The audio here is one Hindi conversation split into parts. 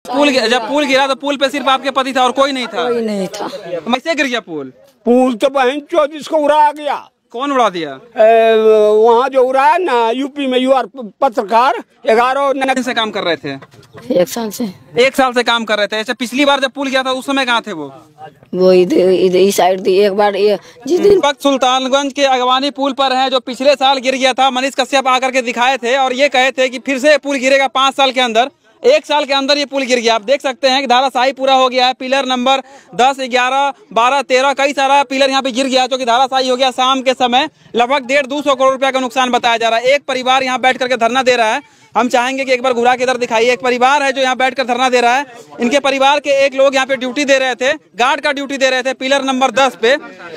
जब पुल गिरा तो पुल पे सिर्फ आपके पति था और कोई नहीं था? कोई नहीं था। कैसे गिर गया पुल? पुल तो बहन चौथ इसको उड़ा गया। कौन उड़ा दिया? वहाँ जो उड़ाया ना यूपी में, यूआर पत्रकार 11 दिन से काम कर रहे थे? 1 साल से। 1 साल से काम कर रहे थे। अच्छा, पिछली बार जब पुल गया था उस समय कहाँ थे वो इधर इस साइड थी। एक बार जिस दिन वक्त सुल्तानगंज के अगवानी पुल पर है जो पिछले साल गिर गया था। मनीष कश्यप आकर के दिखाए थे और ये कहे थे कि फिर से पुल गिरेगा 5 साल के अंदर। 1 साल के अंदर ये पुल गिर गया। आप देख सकते हैं कि धाराशाही पूरा हो गया है। पिलर नंबर 10, 11, 12, 13 कई सारा पिलर यहाँ पे गिर गया जो कि धाराशाही हो गया। शाम के समय लगभग 150-200 करोड़ रुपया का नुकसान बताया जा रहा है। एक परिवार यहाँ बैठ करके धरना दे रहा है। हम चाहेंगे कि एक बार घुरा के इधर दिखाइए। एक परिवार है जो यहाँ बैठकर धरना दे रहा है। इनके परिवार के एक लोग यहाँ पे ड्यूटी दे रहे थे, गार्ड का ड्यूटी दे रहे थे। पिलर नंबर 10 पे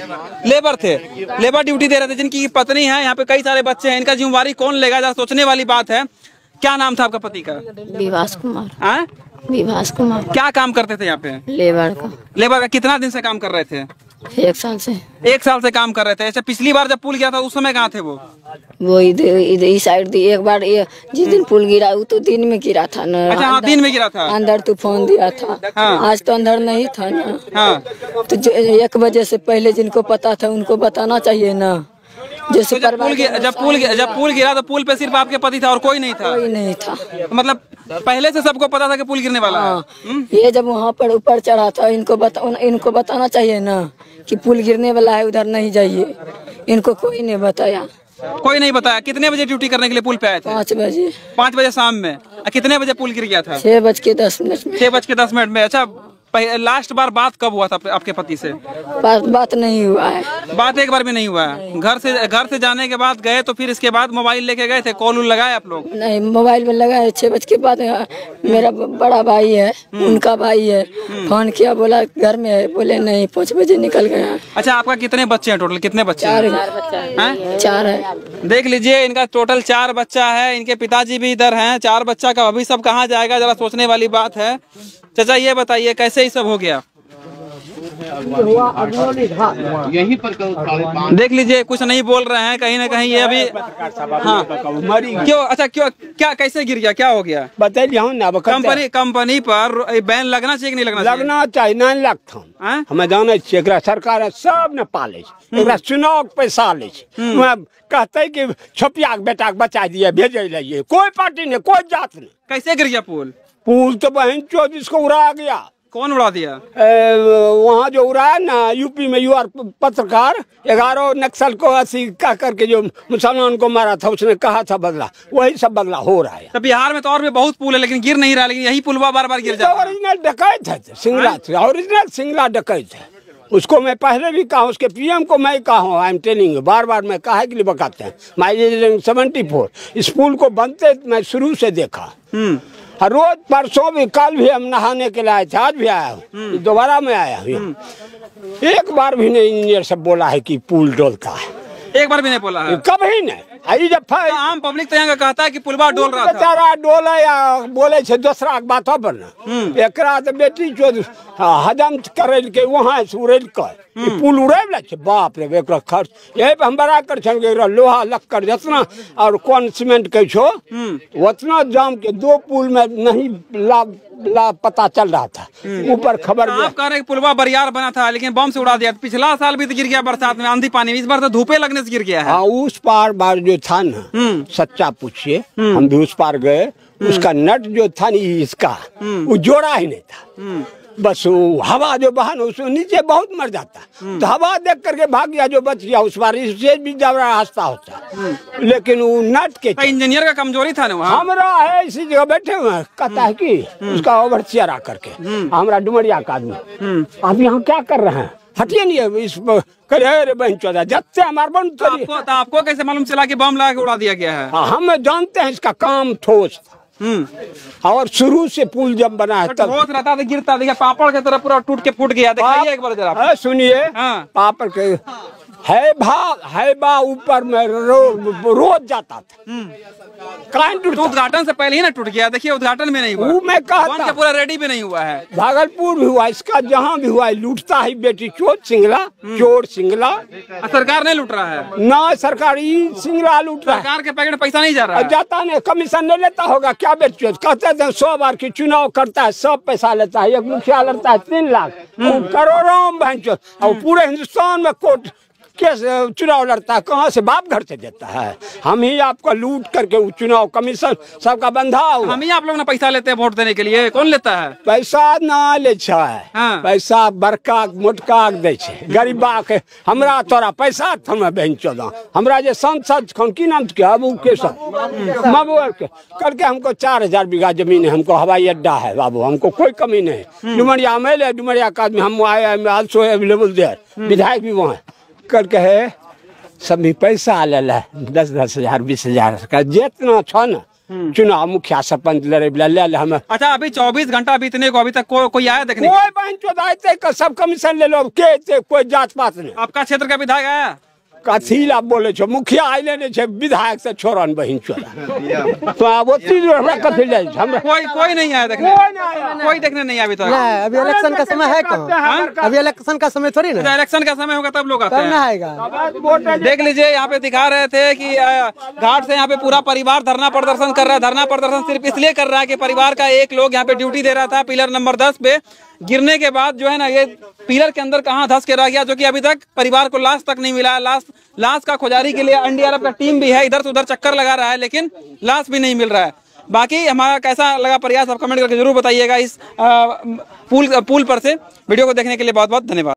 लेबर थे, लेबर ड्यूटी दे रहे थे, जिनकी पत्नी है। यहाँ पे कई सारे बच्चे हैं। इनका जिम्मेवारी कौन लेगा, जरा सोचने वाली बात है। क्या नाम था आपका पति का? विभास कुमार। हाँ, विभास कुमार। क्या काम करते थे यहाँ पे? लेबर का। लेबर का। कितना दिन से काम कर रहे थे? 1 साल से। 1 साल से काम कर रहे थे। अच्छा, पिछली बार जब पुल गया था उस समय कहाँ थे वो इधर इस साइड थी। एक बार जिस दिन पुल गिरा वो तो दिन में गिरा था ना। अच्छा, हाँ, दिन में गिरा था। अंदर तूफान दिया था। हाँ। आज तो अंदर नहीं था ना। हाँ। तो 1 बजे से पहले जिनको पता था उनको बताना चाहिए ना। जैसे जब पुल गिरा तो पुल पे सिर्फ आपके पति था और कोई नहीं था? कोई नहीं था। मतलब पहले से सबको पता था कि पुल गिरने वाला है? ये जब वहाँ पर ऊपर चढ़ा था इनको बताना चाहिए ना कि पुल गिरने वाला है, उधर नहीं जाइए। इनको कोई नहीं बताया। कोई नहीं बताया। कितने बजे ड्यूटी करने के लिए पुल पे आए थे? 5 बजे। 5 बजे शाम में। कितने बजे पुल गिर गया था? 6:10 में। 6:10 में। अच्छा, लास्ट बार बात कब हुआ था आपके पति से? बात नहीं हुआ है। बात एक बार भी नहीं हुआ है? घर से जाने के बाद गए तो फिर इसके बाद मोबाइल लेके गए थे? कॉल लगाए आप लोग? नहीं, मोबाइल में लगाए। 6 बजे के बाद मेरा बड़ा भाई है, उनका भाई है, फोन किया, बोला घर में है। बोले नहीं, 5 बजे निकल गया। अच्छा, आपका कितने बच्चे हैं टोटल? कितने बच्चे? 4 है। देख लीजिए, इनका टोटल 4 बच्चा है। इनके पिताजी भी इधर हैं। 4 बच्चा का अभी सब कहाँ जाएगा, जरा सोचने वाली बात है। चाचा, ये बताइए कैसे ये सब हो गया? यहीं पर देख लीजिए, कुछ नहीं बोल रहे हैं। कहीं ना कहीं ये अभी हाँ क्यों? अच्छा, क्यों, क्या, कैसे गिर गया, क्या हो गया बताइए ना। कंपनी पर बैन लगना चाहिए कि नहीं लगना चाहिए? 9 लाख था। हमें जाने सरकार सब ने पाले, चुनाव पैसा ले कहते कि छोपिया बेटा बचा दिए, भेजे लाइए। कोई पार्टी नहीं, कोई जात नहीं। कैसे गिर गया पुल तो बहन चौथ इसको उड़ा गया। कौन उड़ा दिया? वहाँ जो उड़ाया ना यूपी में, यूआर पत्रकार 11 नक्सल को 80 कह करके जो मुसलमान को मारा था, उसने कहा था बदला, वही सब बदला हो रहा है। तो बिहार में तो और भी बहुत पुल है लेकिन गिर नहीं रहा, लेकिन यही पुलवा बार बार गिर जाता है। ओरिजिनल डकैत है सिंगला, ओरिजिनल सिंगला डकैत है। उसको मैं पहले भी कहा, उसके पीएम को मैं कहा हूँ, आई एम टेलिंग, बार बार मैं कहा के लिए बताते हैं। माई 74 इस पुल को बनते मैं शुरू से देखा। रोज परसों भी, कल भी हम नहाने के लिए आए थे, आज भी आया हूँ, दोबारा मैं आया हूँ। एक बार भी नहीं इंजीनियर सब बोला है कि पुल डोलता है। एक बार भी नहीं बोला है? कभी नहीं। जब आम पब्लिक तो यहाँ कहता है कि पुलवा डोल रहा था। बेचारा डोले या बोले छे दूसरा बात पर ना। एकरा तो बेटी जो हजम करे के वहाँ से उड़ेल कर पुल उड़े छे। बाप रे, एक खर्च यही पे हम बड़ा कर छे। लोहा लक्कर जितना और कौन सीमेंट के छो उतना जाम के 2 पुल में नहीं लाभ पता चल रहा था। ऊपर खबर आप कह रहे पुलवा बरियार बना था लेकिन बम से उड़ा दिया। पिछला साल भी तो गिर गया बरसात में, आंधी पानी में। इस बार तो धूपे लगने से गिर गया है। हाँ, उस बार जो था ना, सच्चा पूछिए, हम भी उस पार गए। उसका नट जो था ना इसका, वो जोड़ा ही नहीं था। बस वो हवा जो बहन उसमें नीचे बहुत मर जाता। तो हवा देख करके भाग गया जो बच गया। उस बार इससे भी जबरा हंसता होता। लेकिन वो नट के इंजीनियर का कमजोरी था ना। हमारा है इसी जगह बैठे हुए हैं, कहता है कि उसका ओवर चेयर आकर के हमारा डुमरिया का आदमी, आप यहाँ क्या कर रहे हैं? हटिए नहीं इस करे बहन चौदह जब से हमारे बन। आपको कैसे मालूम चला कि बम लगा के उड़ा दिया गया है? हम जानते हैं इसका काम ठोस था। और शुरू से पुल जब बना है तब ठोस रहता था, गिरता। देखिए पापड़ की तरह पूरा टूट के फूट गया। दिखाइए एक बार जरा। सुनिए, पापड़ के है बा ऊपर में रोज जाता था। कहाँ टूटा? उद्घाटन से पहले ही ना टूट गया। देखिए उद्घाटन में नहीं हुआ, वो मैं बन कहता के पूरा रेडी भी नहीं हुआ है। भागलपुर भी हुआ, इसका जहाँ भी हुआ है, लूटता ही बेटी चोर सिंगला, चोर सिंगला। सरकार नहीं लूट रहा है ना सरकार सिंगला लूट रहा है। सरकार के पैकेट में पैसा नहीं जा रहा है। जाता नहीं, कमीशन नहीं लेता होगा क्या बेटी? कहते थे 100 बार की चुनाव करता है, सब पैसा लेता है। एक मुखिया लड़ता है 3 लाख, करोड़ों में और पूरे हिंदुस्तान में कोर्ट केस चुनाव लड़ता है, कहाँ से? बाप घर से देता है। हम ही आपका लूट करके चुनाव कमीशन सबका बंधा हुआ। हम ही आप लोग ना पैसा लेते हैं वोट देने के लिए, कौन लेता है? पैसा ना ले छै। हाँ। पैसा बड़का मोटका दे छै, गरीबा के। हमरा तोरा पैसा हम बहन चौदह, हमरा जे सांसद खन की नाम के बाबू के सब मबुआ के करके हमको 4000 बीघा जमीन है, हमको हवाई अड्डा है बाबू, हमको कोई कमी नहीं। डुमरिया में ले, डुमरिया का आदमी हम आए आल्सो अवेलेबल देयर, विधायक भी वहाँ करके है। सभी पैसा ले 10-10 हजार 20 हजार का जितना छ न चुनाव मुखिया सरपंच लड़े ले हमें। अच्छा अभी 24 घंटा बीतने को अभी तक कोई आया देखने? कोई बहन चौदाते का सब कमीशन ले लो के कोई जात पात नहीं। आपका क्षेत्र का विधायक आया? कथी ला बोले छो? मुखिया आइले नहीं छे, विधायक से छोड़न बहन चोदा। तो अब वो चीज हमरा कथी ले हमरा कोई नहीं आया देखने? कोई देखने नहीं आया अभी तक। अभी इलेक्शन का समय है कहाँ? अभी इलेक्शन का समय थोड़ी ना। इलेक्शन का समय होगा तब लोग आते हैं। आएगा देख लीजिए यहाँ पे दिखा रहे थे कि घाट से यहाँ पे पूरा परिवार धरना प्रदर्शन कर रहा है। धरना प्रदर्शन सिर्फ इसलिए कर रहा है कि परिवार का एक लोग यहाँ पे ड्यूटी दे रहा था पिलर नंबर 10 पे। गिरने के बाद जो है ना ये पिलर के अंदर कहाँ धंस के रह गया, जो कि अभी तक परिवार को लाश तक नहीं मिला। लाश का खोजारी के लिए एनडीआरएफ का टीम भी है, इधर से उधर चक्कर लगा रहा है, लेकिन लाश भी नहीं मिल रहा है। बाकी हमारा कैसा लगा प्रयास आप कमेंट करके जरूर बताइएगा। इस पुल पर से वीडियो को देखने के लिए बहुत बहुत धन्यवाद।